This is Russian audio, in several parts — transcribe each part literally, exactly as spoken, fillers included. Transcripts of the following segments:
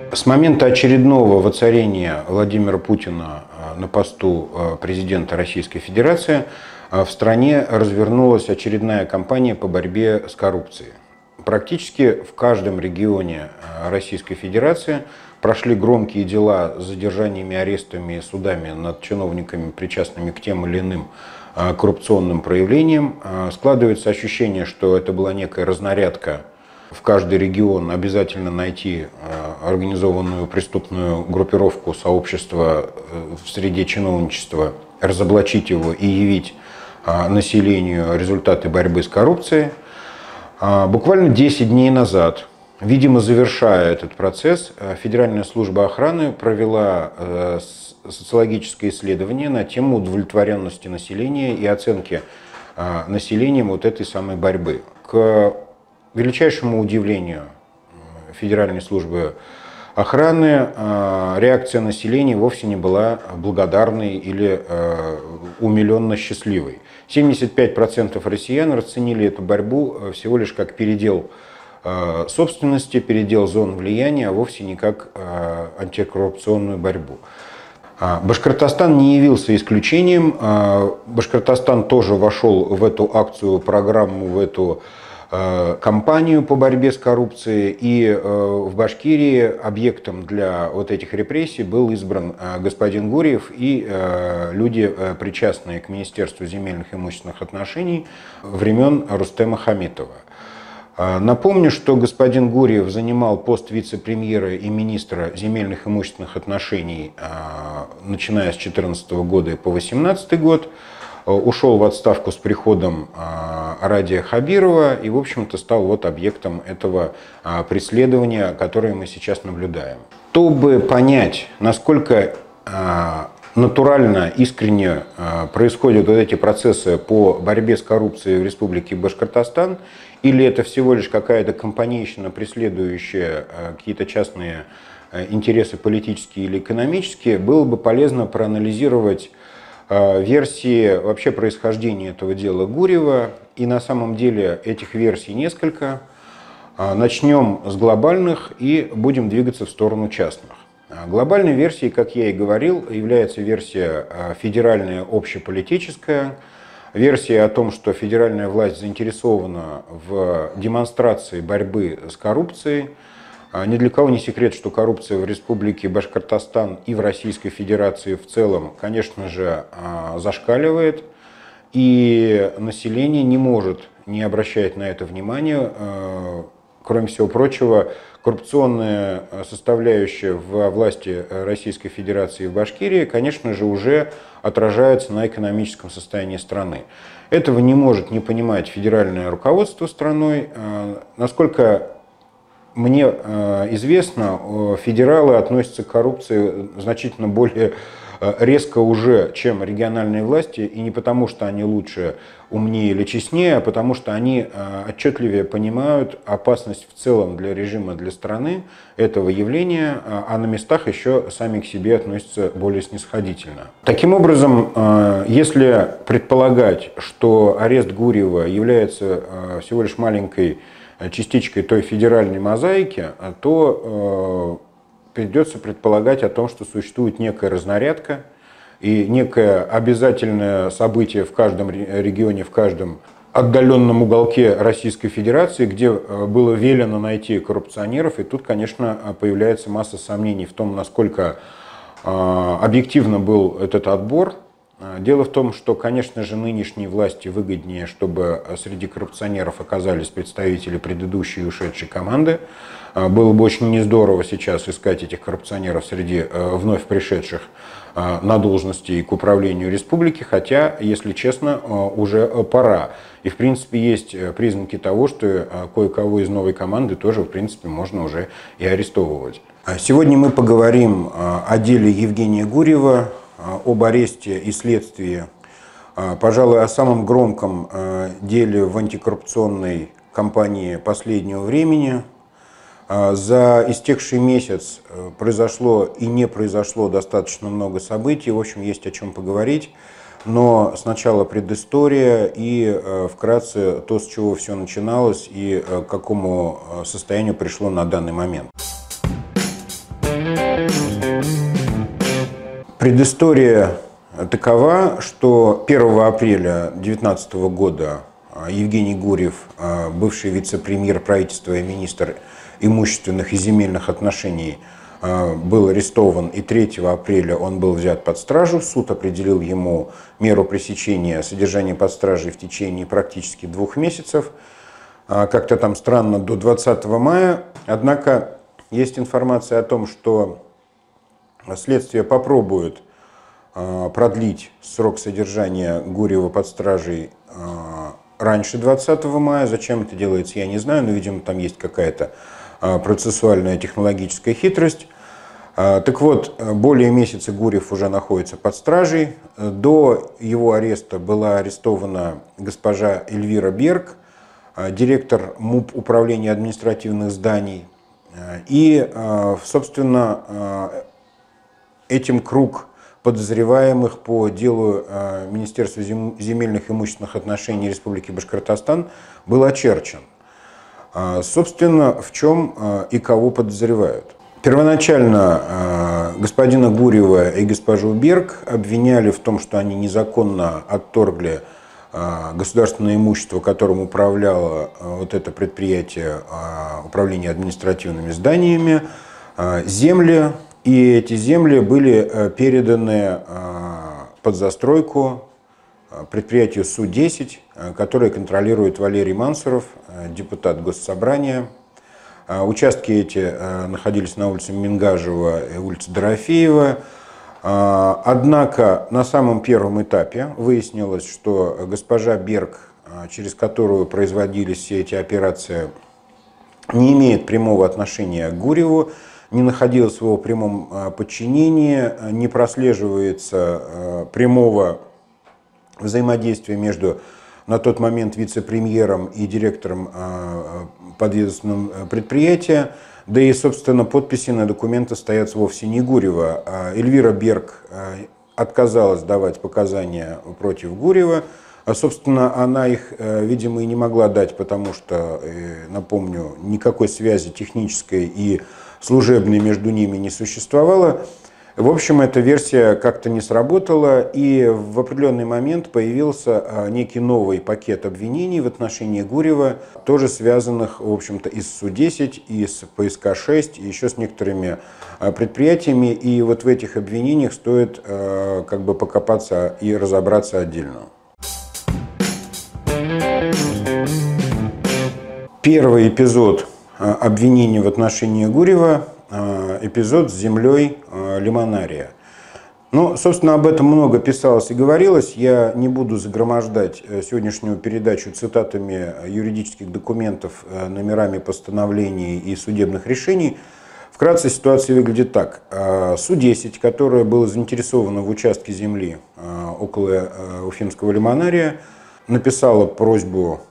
С момента очередного воцарения Владимира Путина на посту президента Российской Федерации в стране развернулась очередная кампания по борьбе с коррупцией. Практически в каждом регионе Российской Федерации прошли громкие дела с задержаниями, арестами и судами над чиновниками, причастными к тем или иным коррупционным проявлениям. Складывается ощущение, что это была некая разнарядка. В каждый регион обязательно найти организованную преступную группировку, сообщество в среде чиновничества, разоблачить его и явить населению результаты борьбы с коррупцией. Буквально десять дней назад, видимо, завершая этот процесс, Федеральная служба охраны провела социологическое исследование на тему удовлетворенности населения и оценки населением вот этой самой борьбы. К величайшему удивлению Федеральной службы охраны, реакция населения вовсе не была благодарной или умиленно счастливой. семьдесят пять процентов россиян расценили эту борьбу всего лишь как передел собственности, передел зон влияния, а вовсе не как антикоррупционную борьбу. Башкортостан не явился исключением. Башкортостан тоже вошел в эту акцию, программу, в эту кампанию по борьбе с коррупцией, и в Башкирии объектом для вот этих репрессий был избран господин Гурьев и люди, причастные к Министерству земельных и имущественных отношений времен Рустема Хамитова. Напомню, что господин Гурьев занимал пост вице-премьера и министра земельных и имущественных отношений, начиная с две тысячи четырнадцатого года и по две тысячи восемнадцатый год. Ушел в отставку с приходом Радия Хабирова и, в общем-то, стал вот объектом этого преследования, которое мы сейчас наблюдаем. Чтобы понять, насколько натурально, искренне происходят вот эти процессы по борьбе с коррупцией в Республике Башкортостан, или это всего лишь какая-то компанейщина, преследующая какие-то частные интересы политические или экономические, было бы полезно проанализировать версии вообще происхождения этого дела Гурьева. И на самом деле этих версий несколько. Начнем с глобальных и будем двигаться в сторону частных. Глобальной версией, как я и говорил, является версия федеральная общеполитическая. Версия о том, что федеральная власть заинтересована в демонстрации борьбы с коррупцией. Ни для кого не секрет, что коррупция в Республике Башкортостан и в Российской Федерации в целом, конечно же, зашкаливает. И население не может не обращать на это внимания. Кроме всего прочего, коррупционная составляющая во власти Российской Федерации и в Башкирии, конечно же, уже отражается на экономическом состоянии страны. Этого не может не понимать федеральное руководство страной. Насколько мне известно, федералы относятся к коррупции значительно более резко уже, чем региональные власти, и не потому, что они лучше, умнее или честнее, а потому что они отчетливее понимают опасность в целом для режима, для страны этого явления, а на местах еще сами к себе относятся более снисходительно. Таким образом, если предполагать, что арест Гурьева является всего лишь маленькой частичкой той федеральной мозаики, то э, придется предполагать о том, что существует некая разнарядка и некое обязательное событие в каждом регионе, в каждом отдаленном уголке Российской Федерации, где было велено найти коррупционеров. И тут, конечно, появляется масса сомнений в том, насколько э, объективно был этот отбор. Дело в том, что, конечно же, нынешней власти выгоднее, чтобы среди коррупционеров оказались представители предыдущей и ушедшей команды. Было бы очень нездорово сейчас искать этих коррупционеров среди вновь пришедших на должности и к управлению республики, хотя, если честно, уже пора. И, в принципе, есть признаки того, что кое-кого из новой команды тоже, в принципе, можно уже и арестовывать. Сегодня мы поговорим о деле Евгения Гурьева, об аресте и следствии, пожалуй, о самом громком деле в антикоррупционной кампании последнего времени. За истекший месяц произошло и не произошло достаточно много событий, в общем, есть о чем поговорить. Но сначала предыстория и вкратце то, с чего все начиналось и к какому состоянию пришло на данный момент. Предыстория такова, что первого апреля две тысячи девятнадцатого года Евгений Гурьев, бывший вице-премьер правительства и министр имущественных и земельных отношений, был арестован, и третьего апреля он был взят под стражу. Суд определил ему меру пресечения содержания под стражей в течение практически двух месяцев. Как-то там странно, до двадцатого мая. Однако есть информация о том, что следствие попробует продлить срок содержания Гурьева под стражей раньше двадцатого мая. Зачем это делается, я не знаю, но, видимо, там есть какая-то процессуальная технологическая хитрость. Так вот, более месяца Гурьев уже находится под стражей. До его ареста была арестована госпожа Эльвира Берг, директор МУП управления административных зданий. И, собственно, этим круг подозреваемых по делу Министерства земельных и имущественных отношений Республики Башкортостан был очерчен. Собственно, в чем и кого подозревают. Первоначально господина Гурьева и госпожу Берг обвиняли в том, что они незаконно отторгли государственное имущество, которым управляло вот это предприятие управления административными зданиями, земли, и эти земли были переданы под застройку предприятию Су десять, которое контролирует Валерий Мансуров, депутат Госсобрания. Участки эти находились на улице Мингажева и улице Дорофеева. Однако на самом первом этапе выяснилось, что госпожа Берг, через которую производились все эти операции, не имеет прямого отношения к Гурьеву, не находилась в его прямом подчинении, не прослеживается прямого взаимодействия между на тот момент вице-премьером и директором подведомственного предприятия. Да и, собственно, подписи на документы стоят вовсе не Гурьева. Эльвира Берг отказалась давать показания против Гурьева. А, собственно, она их, видимо, и не могла дать, потому что, напомню, никакой связи технической и служебной между ними не существовало. В общем, эта версия как-то не сработала, и в определенный момент появился некий новый пакет обвинений в отношении Гурьева, тоже связанных, в общем-то, и с Су десять, и с Пэ Эс Ка шесть, и еще с некоторыми предприятиями. И вот в этих обвинениях стоит как бы покопаться и разобраться отдельно. Первый эпизод обвинений в отношении Гурьева – эпизод с землей Лимонария. Ну, собственно, об этом много писалось и говорилось. Я не буду загромождать сегодняшнюю передачу цитатами юридических документов, номерами постановлений и судебных решений. Вкратце ситуация выглядит так. Су десять, которое было заинтересовано в участке земли около Уфимского Лимонария, написала просьбу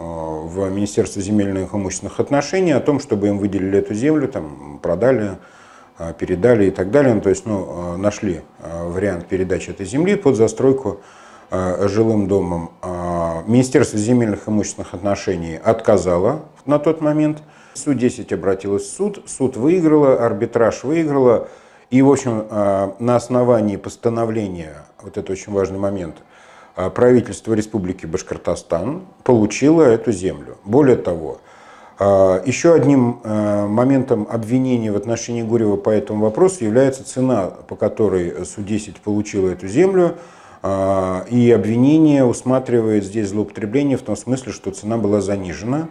в Министерство земельных и имущественных отношений о том, чтобы им выделили эту землю, там, продали, передали и так далее. Ну, то есть ну, нашли вариант передачи этой земли под застройку жилым домом. Министерство земельных и имущественных отношений отказало на тот момент. Су десять обратилась в суд, суд выиграла, арбитраж выиграла. И, в общем, на основании постановления, вот это очень важный момент, правительство Республики Башкортостан получило эту землю. Более того, еще одним моментом обвинения в отношении Гурьева по этому вопросу является цена, по которой Су десять получила эту землю. И обвинение усматривает здесь злоупотребление в том смысле, что цена была занижена.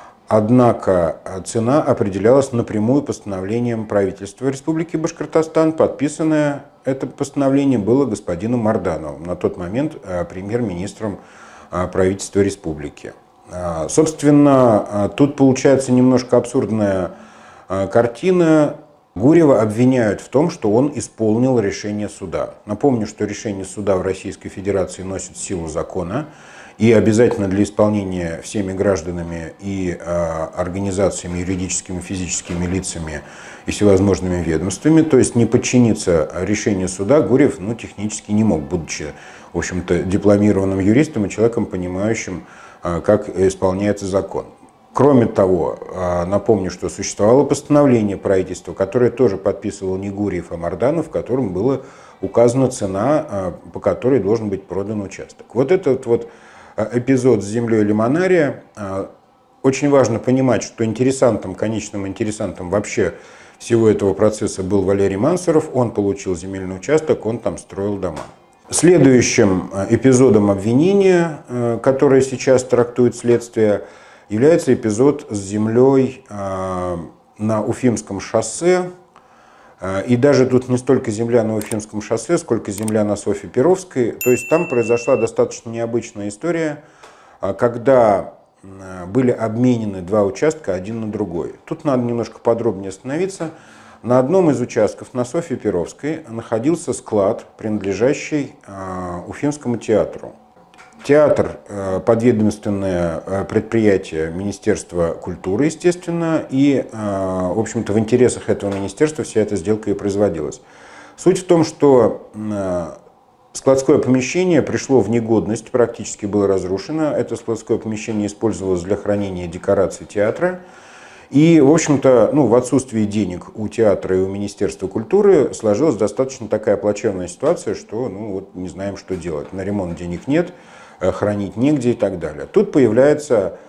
Однако цена определялась напрямую постановлением правительства Республики Башкортостан. Подписанное это постановление было господином Мардановым, на тот момент премьер-министром правительства республики. Собственно, тут получается немножко абсурдная картина. Гурьева обвиняют в том, что он исполнил решение суда. Напомню, что решение суда в Российской Федерации носит силу закона. И обязательно для исполнения всеми гражданами и э, организациями, юридическими, физическими лицами и всевозможными ведомствами. То есть не подчиниться решению суда Гурьев ну, технически не мог, будучи в общем-то, дипломированным юристом и человеком, понимающим, э, как исполняется закон. Кроме того, напомню, что существовало постановление правительства, которое тоже подписывал не Гурьев, а Марданов, в котором была указана цена, по которой должен быть продан участок. Вот этот вот эпизод с землей Лимонария, очень важно понимать, что интересантом, конечным интересантом вообще всего этого процесса был Валерий Мансуров. Он получил земельный участок, он там строил дома. Следующим эпизодом обвинения, который сейчас трактует следствие, является эпизод с землей на Уфимском шоссе. И даже тут не столько земля на Уфимском шоссе, сколько земля на Софье Перовской. То есть там произошла достаточно необычная история, когда были обменены два участка один на другой. Тут надо немножко подробнее остановиться. На одном из участков на Софье Перовской находился склад, принадлежащий Уфимскому театру. Театр – подведомственное предприятие Министерства культуры, естественно, и, в общем-то, в интересах этого министерства вся эта сделка и производилась. Суть в том, что складское помещение пришло в негодность, практически было разрушено. Это складское помещение использовалось для хранения декораций театра. И, в общем-то, ну, в отсутствии денег у театра и у Министерства культуры сложилась достаточно такая плачевная ситуация, что, ну, вот не знаем, что делать. На ремонт денег нет, хранить негде и так далее. Тут появляется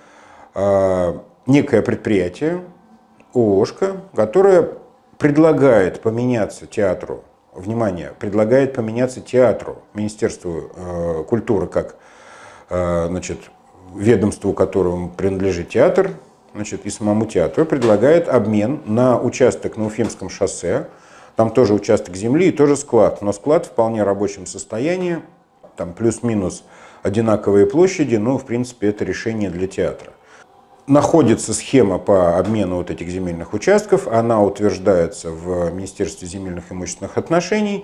э, некое предприятие, ООшка, которое предлагает поменяться театру, внимание, предлагает поменяться театру, Министерству э, культуры, как э, значит, ведомству, которому принадлежит театр, значит, и самому театру, предлагает обмен на участок на Уфимском шоссе. Там тоже участок земли и тоже склад, но склад в вполне рабочем состоянии, там плюс-минус одинаковые площади, но в принципе это решение для театра. Находится схема по обмену вот этих земельных участков, она утверждается в Министерстве земельных и имущественных отношений,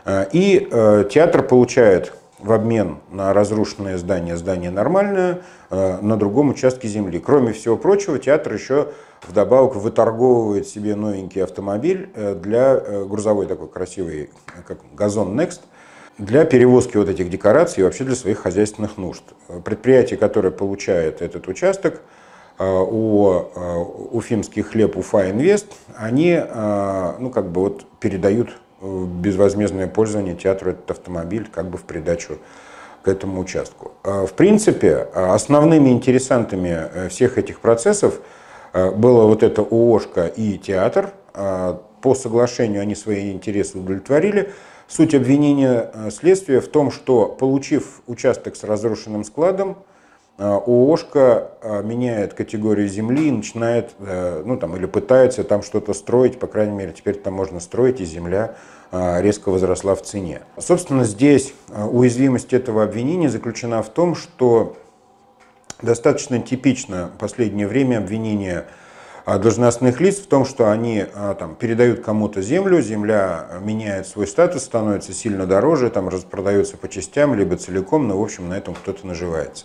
и театр получает в обмен на разрушенное здание, здание нормальное, на другом участке земли. Кроме всего прочего, театр еще вдобавок выторговывает себе новенький автомобиль для грузовой такой красивый, как Газон Next, для перевозки вот этих декораций и вообще для своих хозяйственных нужд. Предприятие, которое получает этот участок, у Уфимский хлеб, Уфа Инвест, они ну, как бы вот передают в безвозмездное пользование театру этот автомобиль как бы в придачу к этому участку. В принципе, основными интересантами всех этих процессов было вот это ООшка и театр. По соглашению они свои интересы удовлетворили. Суть обвинения следствия в том, что, получив участок с разрушенным складом, ООшка меняет категорию земли и начинает, ну там, или пытается там что-то строить, по крайней мере, теперь там можно строить, и земля резко возросла в цене. Собственно, здесь уязвимость этого обвинения заключена в том, что достаточно типично в последнее время обвинение должностных лиц в том, что они там, передают кому-то землю, земля меняет свой статус, становится сильно дороже, там распродается по частям, либо целиком, но в общем на этом кто-то наживается.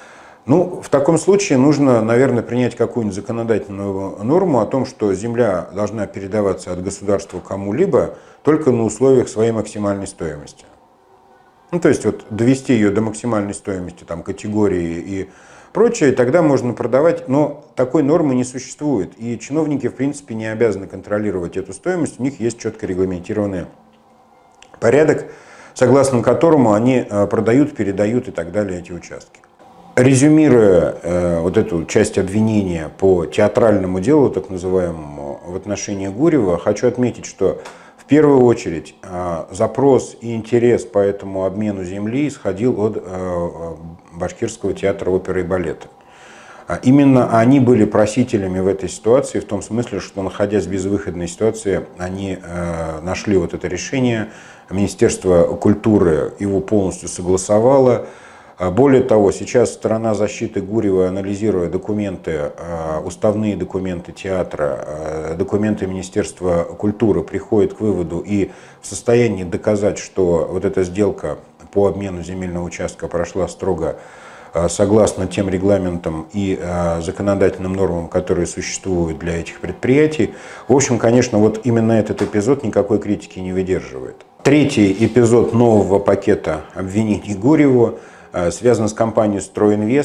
Ну, в таком случае нужно, наверное, принять какую-нибудь законодательную норму о том, что земля должна передаваться от государства кому-либо только на условиях своей максимальной стоимости. Ну, то есть вот довести ее до максимальной стоимости, там, категории и прочее, тогда можно продавать, но такой нормы не существует. И чиновники, в принципе, не обязаны контролировать эту стоимость, у них есть четко регламентированный порядок, согласно которому они продают, передают и так далее эти участки. Резюмируя э, вот эту часть обвинения по театральному делу, так называемому, в отношении Гурьева, хочу отметить, что в первую очередь э, запрос и интерес по этому обмену земли исходил от э, Башкирского театра оперы и балета. Именно они были просителями в этой ситуации, в том смысле, что, находясь в безвыходной ситуации, они э, нашли вот это решение. Министерство культуры его полностью согласовало. Более того, сейчас сторона защиты Гурьева, анализируя документы, уставные документы театра, документы Министерства культуры, приходит к выводу и в состоянии доказать, что вот эта сделка по обмену земельного участка прошла строго согласно тем регламентам и законодательным нормам, которые существуют для этих предприятий. В общем, конечно, вот именно этот эпизод никакой критики не выдерживает. Третий эпизод нового пакета обвинений Гурьеву связано с компанией «Стройинвест»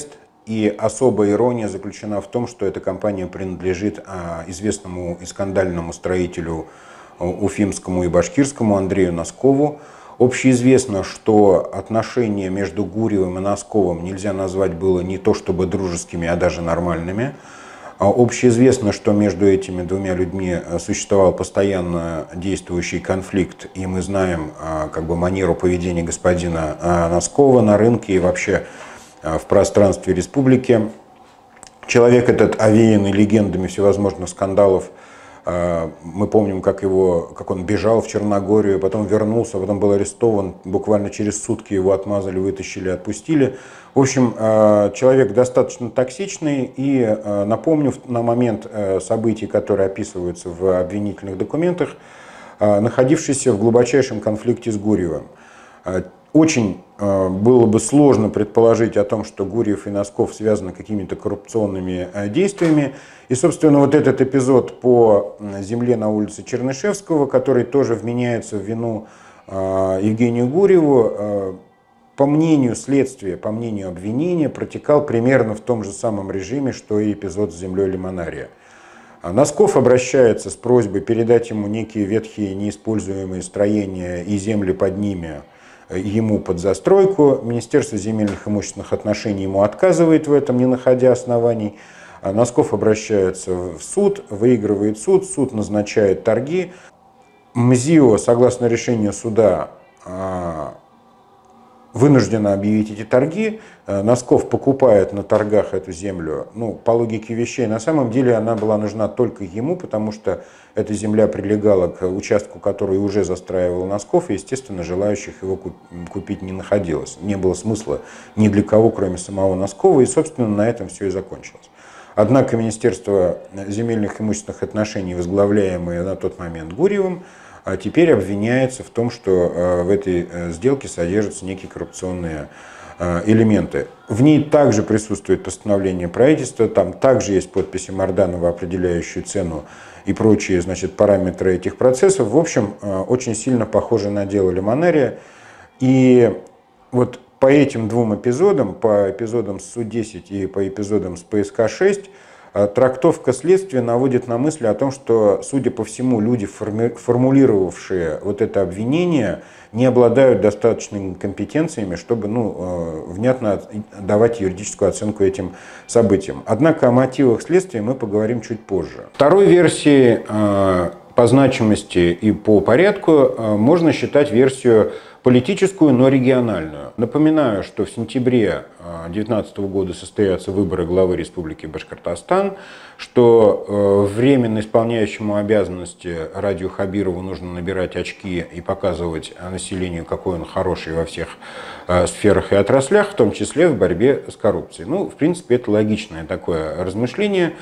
И особая ирония заключена в том, что эта компания принадлежит известному и скандальному строителю уфимскому и башкирскому Андрею Носкову. Общеизвестно, что отношения между Гурьевым и Носковым нельзя назвать было не то чтобы дружескими, а даже нормальными. Общеизвестно, что между этими двумя людьми существовал постоянно действующий конфликт, и мы знаем как бы манеру поведения господина Носкова на рынке и вообще в пространстве республики. Человек этот овеянный легендами всевозможных скандалов. Мы помним, как, его, как он бежал в Черногорию, потом вернулся, потом был арестован. Буквально через сутки его отмазали, вытащили, отпустили. В общем, человек достаточно токсичный. И напомню, на момент событий, которые описываются в обвинительных документах, находившийся в глубочайшем конфликте с Гурьевым. Очень было бы сложно предположить о том, что Гурьев и Носков связаны какими-то коррупционными действиями. И, собственно, вот этот эпизод по земле на улице Чернышевского, который тоже вменяется в вину Евгению Гурьеву, по мнению следствия, по мнению обвинения, протекал примерно в том же самом режиме, что и эпизод с землей Лимонария. Носков обращается с просьбой передать ему некие ветхие неиспользуемые строения и земли под ними ему под застройку. Министерство земельных и имущественных отношений ему отказывает в этом, не находя оснований. Носков обращается в суд, выигрывает суд, суд назначает торги. МЗИО, согласно решению суда, вынуждена объявить эти торги. Носков покупает на торгах эту землю. Ну, по логике вещей, на самом деле она была нужна только ему, потому что эта земля прилегала к участку, который уже застраивал Носков, и, естественно, желающих его купить не находилось. Не было смысла ни для кого, кроме самого Носкова, и, собственно, на этом все и закончилось. Однако Министерство земельных и имущественных отношений, возглавляемое на тот момент Гурьевым, теперь обвиняется в том, что в этой сделке содержатся некие коррупционные элементы. В ней также присутствует постановление правительства, там также есть подписи Марданова, определяющие цену и прочие, значит, параметры этих процессов. В общем, очень сильно похоже на дело Лимонария. И вот по этим двум эпизодам, по эпизодам с Су десять и по эпизодам с Пэ Эс Ка шесть, трактовка следствия наводит на мысли о том, что, судя по всему, люди, формулировавшие вот это обвинение, не обладают достаточными компетенциями, чтобы ну, внятно давать юридическую оценку этим событиям. Однако о мотивах следствия мы поговорим чуть позже. Второй версией по значимости и по порядку можно считать версию политическую, но региональную. Напоминаю, что в сентябре две тысячи девятнадцатого года состоятся выборы главы Республики Башкортостан, что временно исполняющему обязанности Радию Хабирову нужно набирать очки и показывать населению, какой он хороший во всех сферах и отраслях, в том числе в борьбе с коррупцией. Ну, в принципе, это логичное такое размышление.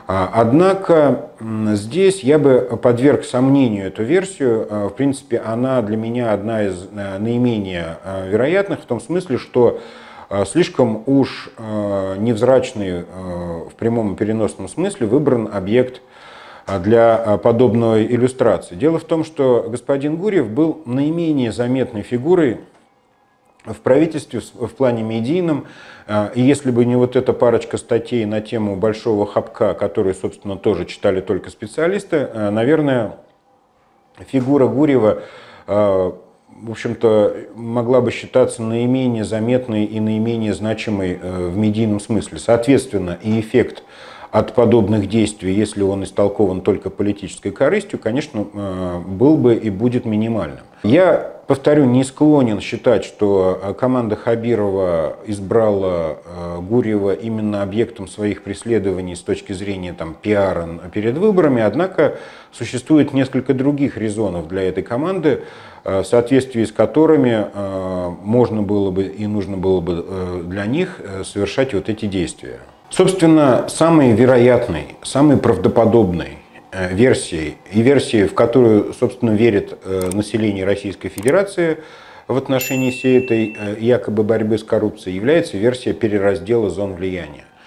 Однако здесь я бы подверг сомнению эту версию. В принципе, она для меня одна из наименее вероятных, в том смысле, что слишком уж невзрачный в прямом и переносном смысле выбран объект для подобной иллюстрации. Дело в том, что господин Гурьев был наименее заметной фигурой в правительстве в плане медийном, и если бы не вот эта парочка статей на тему Большого Хабка, которые, собственно, тоже читали только специалисты, наверное, фигура Гурьева, в общем-то, могла бы считаться наименее заметной и наименее значимой в медийном смысле. Соответственно, и эффект от подобных действий, если он истолкован только политической корыстью, конечно, был бы и будет минимальным. Я, повторю, не склонен считать, что команда Хабирова избрала Гурьева именно объектом своих преследований с точки зрения там, пиара перед выборами, однако существует несколько других резонов для этой команды, в соответствии с которыми можно было бы и нужно было бы для них совершать вот эти действия. Собственно, самой вероятной, самой правдоподобной версией и версией, в которую, собственно, верит население Российской Федерации в отношении всей этой якобы борьбы с коррупцией, является версия перераздела зон влияния.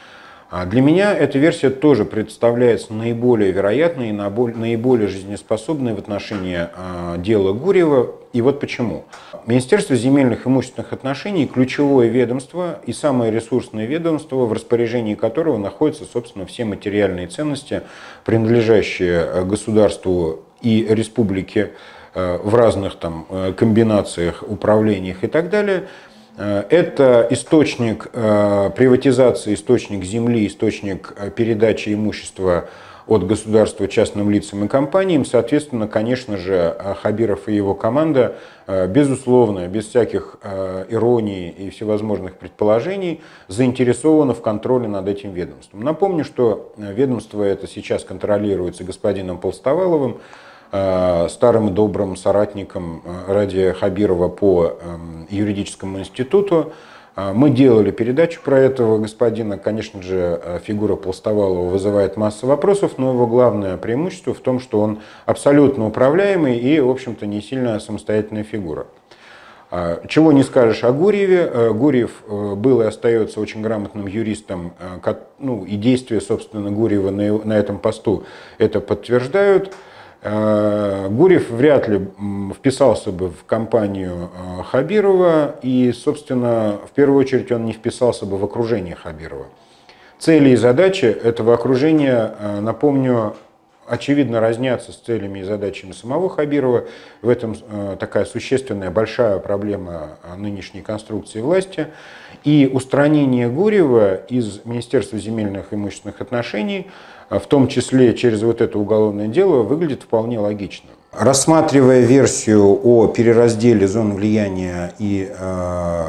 Для меня эта версия тоже представляется наиболее вероятной и наиболее жизнеспособной в отношении дела Гурьева. И вот почему. Министерство земельных и имущественных отношений – ключевое ведомство и самое ресурсное ведомство, в распоряжении которого находятся, собственно, все материальные ценности, принадлежащие государству и республике в разных там комбинациях, управлениях и так далее. Это источник приватизации, источник земли, источник передачи имущества от государства частным лицам и компаниям. Соответственно, конечно же, Хабиров и его команда, безусловно, без всяких ироний и всевозможных предположений, заинтересованы в контроле над этим ведомством. Напомню, что ведомство это сейчас контролируется господином Полстоваловым, старым и добрым соратником Радия Хабирова по юридическому институту. Мы делали передачу про этого господина. Конечно же, фигура Полстовалова вызывает массу вопросов, но его главное преимущество в том, что он абсолютно управляемый и, в общем-то, не сильно самостоятельная фигура. Чего не скажешь о Гурьеве. Гурьев был и остается очень грамотным юристом, ну, и действия, собственно, Гурьева на этом посту это подтверждают. Гурьев вряд ли вписался бы в компанию Хабирова и, собственно, в первую очередь он не вписался бы в окружение Хабирова. Цели и задачи этого окружения, напомню, очевидно разнятся с целями и задачами самого Хабирова. В этом такая существенная, большая проблема нынешней конструкции власти. И устранение Гурьева из Министерства земельных и имущественных отношений, в том числе через вот это уголовное дело, выглядит вполне логично. Рассматривая версию о переразделе зон влияния и э,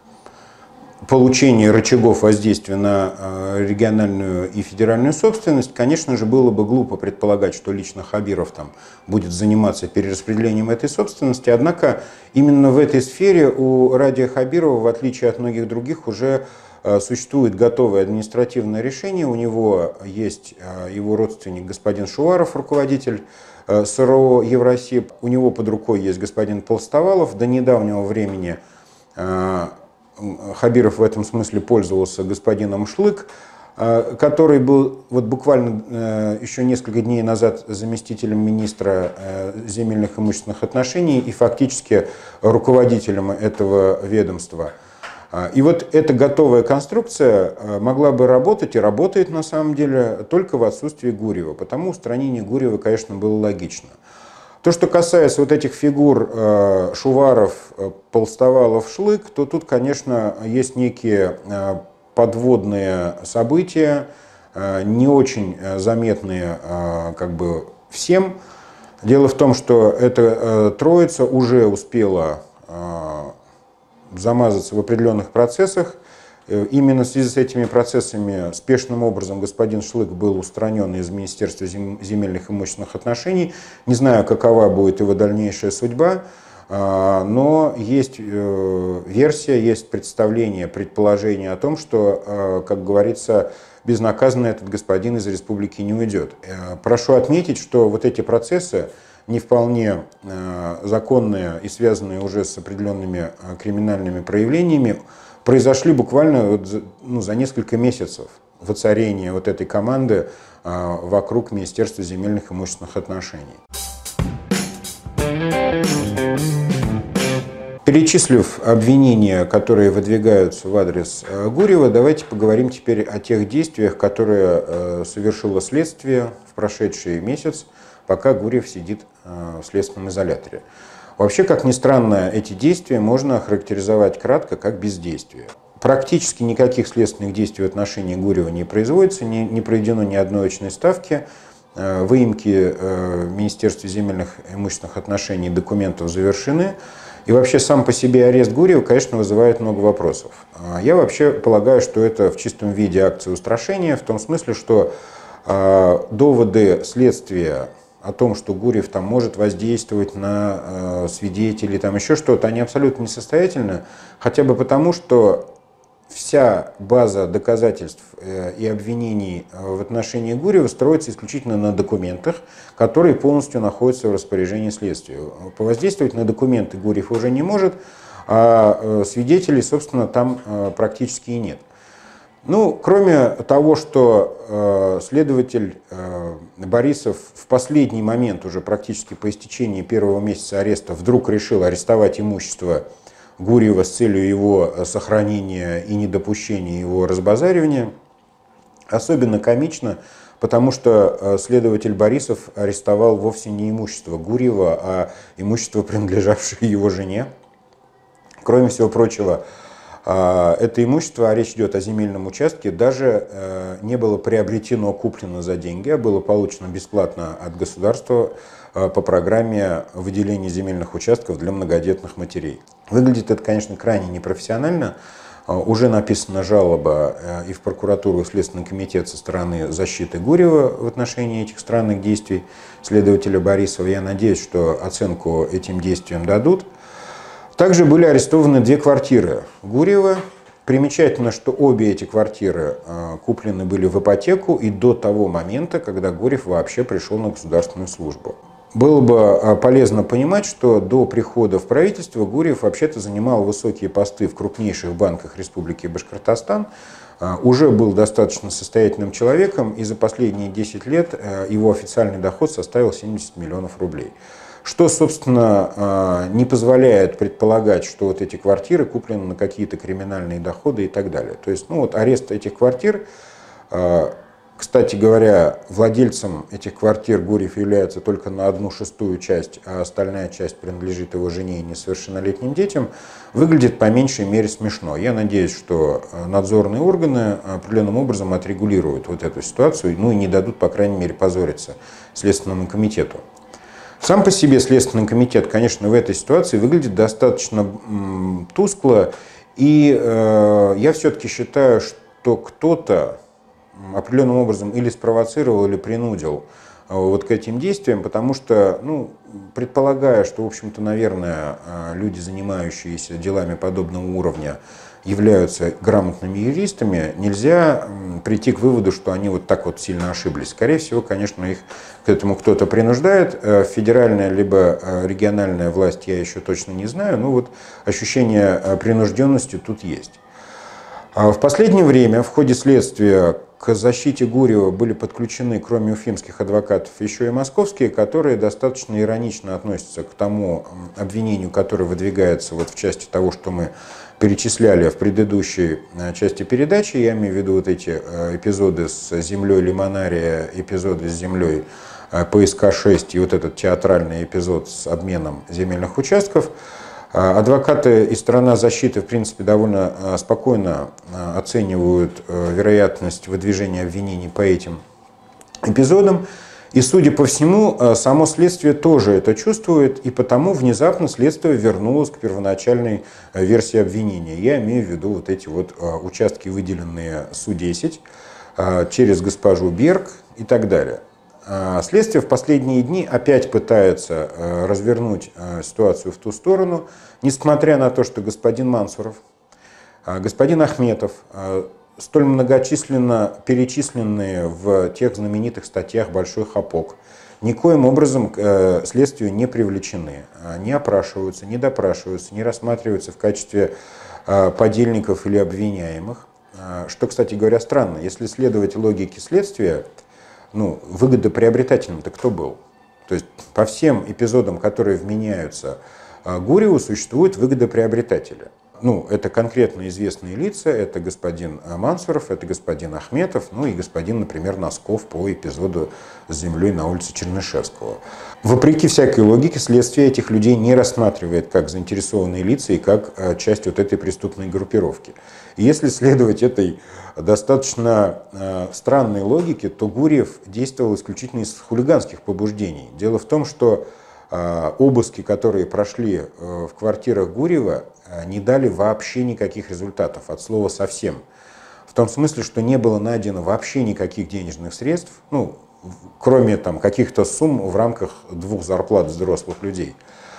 получении рычагов воздействия на э, региональную и федеральную собственность, конечно же, было бы глупо предполагать, что лично Хабиров там будет заниматься перераспределением этой собственности. Однако именно в этой сфере у Радия Хабирова, в отличие от многих других, уже существует готовое административное решение. У него есть его родственник господин Шуваров, руководитель СРО Евросиб. У него под рукой есть господин Полстовалов. До недавнего времени Хабиров в этом смысле пользовался господином Шлык, который был вот буквально еще несколько дней назад заместителем министра земельных и имущественных отношений и фактически руководителем этого ведомства. И вот эта готовая конструкция могла бы работать и работает на самом деле только в отсутствии Гурьева. Потому устранение Гурьева, конечно, было логично. То, что касается вот этих фигур Шуваров, Полстовалов, Шлык, то тут, конечно, есть некие подводные события, не очень заметные как бы всем. Дело в том, что эта троица уже успела замазаться в определенных процессах. Именно в связи с этими процессами спешным образом господин Шлык был устранен из Министерства земельных и имущественных отношений. Не знаю, какова будет его дальнейшая судьба, но есть версия, есть представление, предположение о том, что, как говорится, безнаказанно этот господин из республики не уйдет. Прошу отметить, что вот эти процессы, не вполне законные и связанные уже с определенными криминальными проявлениями, произошли буквально вот за, ну, за несколько месяцев воцарения вот этой команды вокруг Министерства земельных и имущественных отношений. Перечислив обвинения, которые выдвигаются в адрес Гурьева, давайте поговорим теперь о тех действиях, которые совершило следствие в прошедший месяц, пока Гурьев сидит в следственном изоляторе. Вообще, как ни странно, эти действия можно охарактеризовать кратко как бездействие. Практически никаких следственных действий в отношении Гурьева не производится, не, не проведено ни одной очной ставки. Выемки в Министерстве земельных и имущественных отношений документов завершены. И вообще сам по себе арест Гурьева, конечно, вызывает много вопросов. Я вообще полагаю, что это в чистом виде акция устрашения, в том смысле, что доводы следствия о том, что Гурьев там может воздействовать на э, свидетелей, там еще что-то, они абсолютно несостоятельны, хотя бы потому, что вся база доказательств э, и обвинений в отношении Гурьева строится исключительно на документах, которые полностью находятся в распоряжении следствия. Повоздействовать на документы Гурьев уже не может, а э, свидетелей, собственно, там э, практически и нет. Ну, кроме того, что э, следователь э, Борисов в последний момент, уже практически по истечении первого месяца ареста, вдруг решил арестовать имущество Гурьева с целью его сохранения и недопущения его разбазаривания, особенно комично, потому что следователь Борисов арестовал вовсе не имущество Гурьева, а имущество, принадлежавшее его жене. Кроме всего прочего, это имущество, а речь идет о земельном участке, даже не было приобретено, куплено за деньги, а было получено бесплатно от государства по программе выделения земельных участков для многодетных матерей. Выглядит это, конечно, крайне непрофессионально. Уже написана жалоба и в прокуратуру, и в Следственный комитет со стороны защиты Гурьева в отношении этих странных действий следователя Борисова. Я надеюсь, что оценку этим действиям дадут. Также были арестованы две квартиры Гурьева. Примечательно, что обе эти квартиры куплены были в ипотеку и до того момента, когда Гурьев вообще пришел на государственную службу. Было бы полезно понимать, что до прихода в правительство Гурьев вообще-то занимал высокие посты в крупнейших банках Республики Башкортостан, уже был достаточно состоятельным человеком, и за последние десять лет его официальный доход составил семьдесят миллионов рублей. Что, собственно, не позволяет предполагать, что вот эти квартиры куплены на какие-то криминальные доходы и так далее. То есть, ну вот арест этих квартир, кстати говоря, владельцем этих квартир Гурьев является только на одну шестую часть, а остальная часть принадлежит его жене и несовершеннолетним детям, выглядит по меньшей мере смешно. Я надеюсь, что надзорные органы определенным образом отрегулируют вот эту ситуацию, ну и не дадут, по крайней мере, позориться Следственному комитету. Сам по себе Следственный комитет, конечно, в этой ситуации выглядит достаточно м, тускло, и э, я все-таки считаю, что кто-то определенным образом или спровоцировал, или принудил э, вот к этим действиям, потому что, ну, предполагая, что, в общем-то, наверное, э, люди, занимающиеся делами подобного уровня, являются грамотными юристами, нельзя прийти к выводу, что они вот так вот сильно ошиблись. Скорее всего, конечно, их к этому кто-то принуждает. Федеральная либо региональная власть я еще точно не знаю, но вот ощущение принужденности тут есть. В последнее время в ходе следствия к защите Гурьева были подключены, кроме уфимских адвокатов, еще и московские, которые достаточно иронично относятся к тому обвинению, которое выдвигается вот в части того, что мы перечисляли в предыдущей части передачи. Я имею в виду вот эти эпизоды с землей Лимонария, эпизоды с землей Пэ Эс Ка шесть и вот этот театральный эпизод с обменом земельных участков. Адвокаты и сторона защиты, в принципе, довольно спокойно оценивают вероятность выдвижения обвинений по этим эпизодам. И, судя по всему, само следствие тоже это чувствует, и потому внезапно следствие вернулось к первоначальной версии обвинения. Я имею в виду вот эти вот участки, выделенные Су десять, через госпожу Берг и так далее. Следствие в последние дни опять пытается развернуть ситуацию в ту сторону, несмотря на то, что господин Мансуров, господин Ахметов, столь многочисленно перечисленные в тех знаменитых статьях «Большой хапок», никоим образом к следствию не привлечены, не опрашиваются, не допрашиваются, не рассматриваются в качестве подельников или обвиняемых. Что, кстати говоря, странно. Если следовать логике следствия, ну, выгодоприобретателем-то кто был? То есть по всем эпизодам, которые вменяются Гурьеву, существуют выгодоприобретатели. Ну, это конкретно известные лица, это господин Мансуров, это господин Ахметов, ну и господин, например, Носков по эпизоду с землей на улице Чернышевского. Вопреки всякой логике, следствие этих людей не рассматривает как заинтересованные лица и как часть вот этой преступной группировки. И если следовать этой достаточно э, странной логике, то Гурьев действовал исключительно из хулиганских побуждений. Дело в том, что э, обыски, которые прошли э, в квартирах Гурьева, э, не дали вообще никаких результатов, от слова совсем. В том смысле, что не было найдено вообще никаких денежных средств, ну, кроме там каких-то сумм в рамках двух зарплат взрослых людей,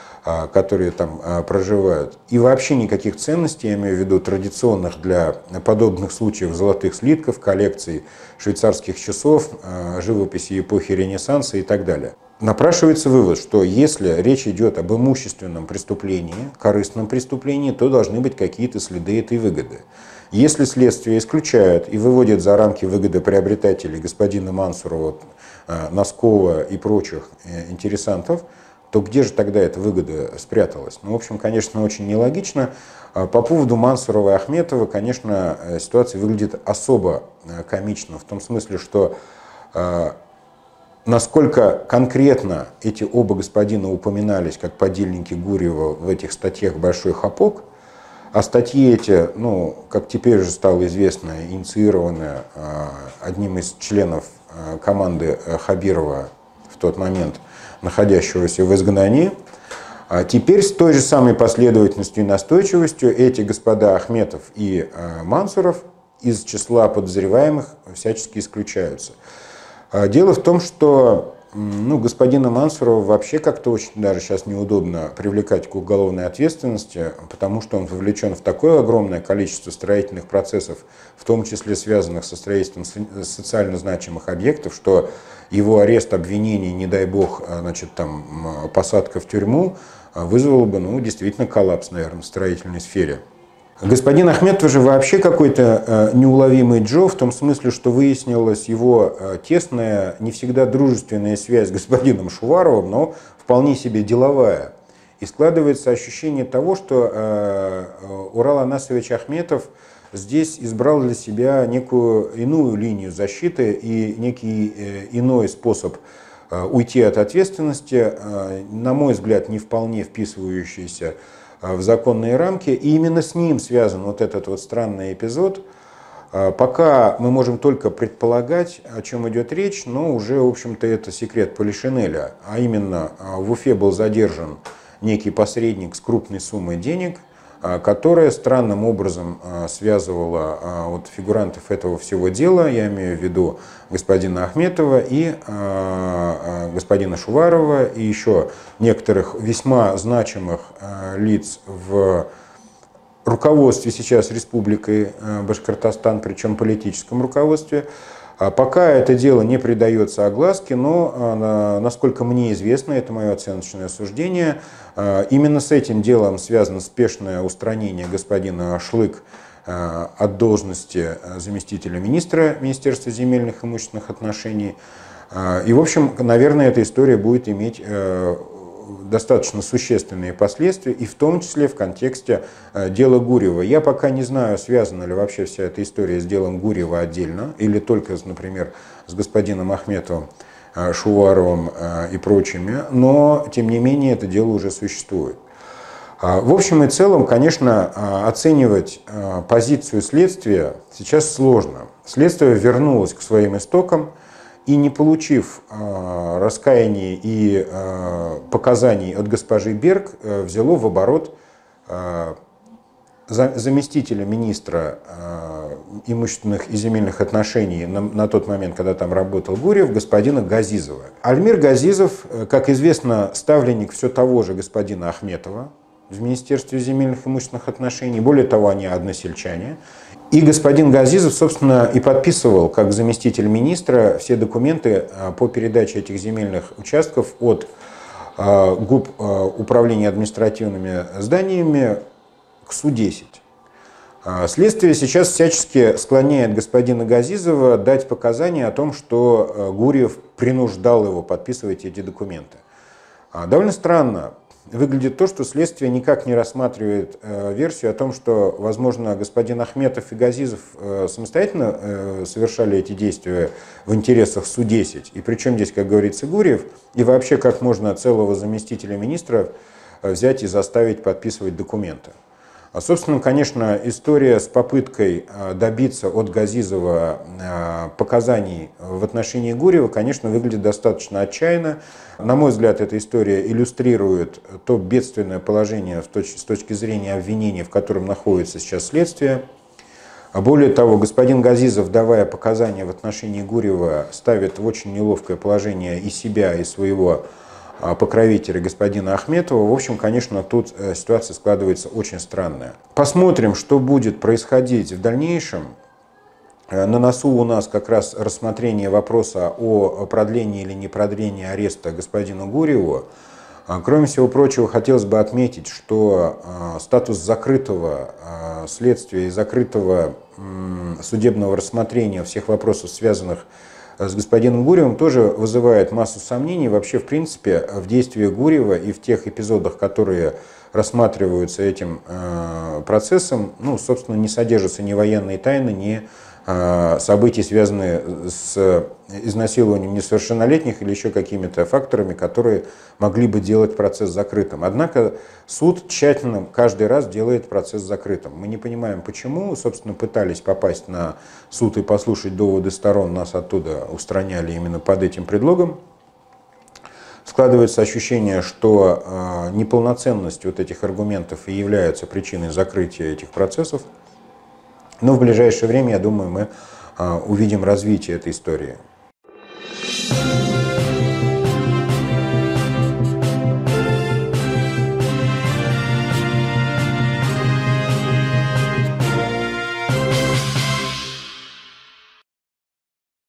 которые там проживают. И вообще никаких ценностей, я имею в виду традиционных для подобных случаев золотых слитков, коллекций швейцарских часов, живописи эпохи Ренессанса и так далее. Напрашивается вывод, что если речь идет об имущественном преступлении, корыстном преступлении, то должны быть какие-то следы этой выгоды. Если следствие исключает и выводит за рамки выгодоприобретателей господина Мансурова, Носкова и прочих интересантов, то где же тогда эта выгода спряталась? Ну, в общем, конечно, очень нелогично. По поводу Мансурова и Ахметова, конечно, ситуация выглядит особо комично, в том смысле, что насколько конкретно эти оба господина упоминались как подельники Гурьева в этих статьях «Большой хапок», а статьи эти, ну, как теперь уже стало известно, инициированы одним из членов команды Хабирова в тот момент, находящегося в изгнании. А теперь с той же самой последовательностью и настойчивостью эти господа Ахметов и Мансуров из числа подозреваемых всячески исключаются. Дело в том, что ну, господина Мансурова вообще как-то очень даже сейчас неудобно привлекать к уголовной ответственности, потому что он вовлечен в такое огромное количество строительных процессов, в том числе связанных со строительством социально значимых объектов, что его арест, обвинение, не дай бог, значит, там, посадка в тюрьму, вызвало бы ну, действительно коллапс, наверное, в строительной сфере. Господин Ахметов же вообще какой-то неуловимый Джо, в том смысле, что выяснилась его тесная, не всегда дружественная связь с господином Шуваровым, но вполне себе деловая. И складывается ощущение того, что Урал Анасович Ахметов здесь избрал для себя некую иную линию защиты и некий иной способ уйти от ответственности, на мой взгляд, не вполне вписывающийся в законные рамки, и именно с ним связан вот этот вот странный эпизод. Пока мы можем только предполагать, о чем идет речь, но уже, в общем-то, это секрет Полишинеля, а именно в Уфе был задержан некий посредник с крупной суммой денег, которая странным образом связывала вот фигурантов этого всего дела, я имею в виду господина Ахметова и господина Шуварова, и еще некоторых весьма значимых лиц в руководстве сейчас Республикой Башкортостан, причем политическом руководстве. Пока это дело не придается огласке, но, насколько мне известно, это мое оценочное суждение, именно с этим делом связано спешное устранение господина Шлык от должности заместителя министра Министерства земельных и имущественных отношений. И, в общем, наверное, эта история будет иметь достаточно существенные последствия, и в том числе в контексте дела Гурьева. Я пока не знаю, связана ли вообще вся эта история с делом Гурьева отдельно, или только, например, с господином Ахметовым, Шуваровым и прочими, но, тем не менее, это дело уже существует. В общем и целом, конечно, оценивать позицию следствия сейчас сложно. Следствие вернулось к своим истокам, и не получив э, раскаяния и э, показаний от госпожи Берг, э, взяло в оборот э, за, заместителя министра э, имущественных и земельных отношений на, на тот момент, когда там работал Гурьев, господина Газизова. Альмир Газизов, как известно, ставленник все того же господина Ахметова в Министерстве земельных и имущественных отношений. Более того, они односельчане. И господин Газизов, собственно, и подписывал, как заместитель министра, все документы по передаче этих земельных участков от ГУП управления административными зданиями к Су десять. Следствие сейчас всячески склоняет господина Газизова дать показания о том, что Гурьев принуждал его подписывать эти документы. Довольно странно выглядит то, что следствие никак не рассматривает э, версию о том, что, возможно, господин Ахметов и Газизов э, самостоятельно э, совершали эти действия в интересах Су десять. И причем здесь, как говорится, Гурьев, и вообще как можно целого заместителя министра э, взять и заставить подписывать документы. А, собственно, конечно, история с попыткой э, добиться от Газизова э, показаний в отношении Гурьева, конечно, выглядит достаточно отчаянно. На мой взгляд, эта история иллюстрирует то бедственное положение с точки зрения обвинения, в котором находится сейчас следствие. Более того, господин Газизов, давая показания в отношении Гурьева, ставит в очень неловкое положение и себя, и своего покровителя господина Ахметова. В общем, конечно, тут ситуация складывается очень странная. Посмотрим, что будет происходить в дальнейшем. На носу у нас как раз рассмотрение вопроса о продлении или не продлении ареста господину Гурьеву. Кроме всего прочего, хотелось бы отметить, что статус закрытого следствия и закрытого судебного рассмотрения всех вопросов, связанных с господином Гурьевым, тоже вызывает массу сомнений вообще, в принципе, в действиях Гурьева и в тех эпизодах, которые рассматриваются этим процессом, ну, собственно, не содержатся ни военные тайны, ни события, связанные с изнасилованием несовершеннолетних или еще какими-то факторами, которые могли бы делать процесс закрытым. Однако суд тщательно каждый раз делает процесс закрытым. Мы не понимаем, почему. Собственно, пытались попасть на суд и послушать доводы сторон, нас оттуда устраняли именно под этим предлогом. Складывается ощущение, что неполноценность вот этих аргументов и является причиной закрытия этих процессов. Но в ближайшее время, я думаю, мы увидим развитие этой истории.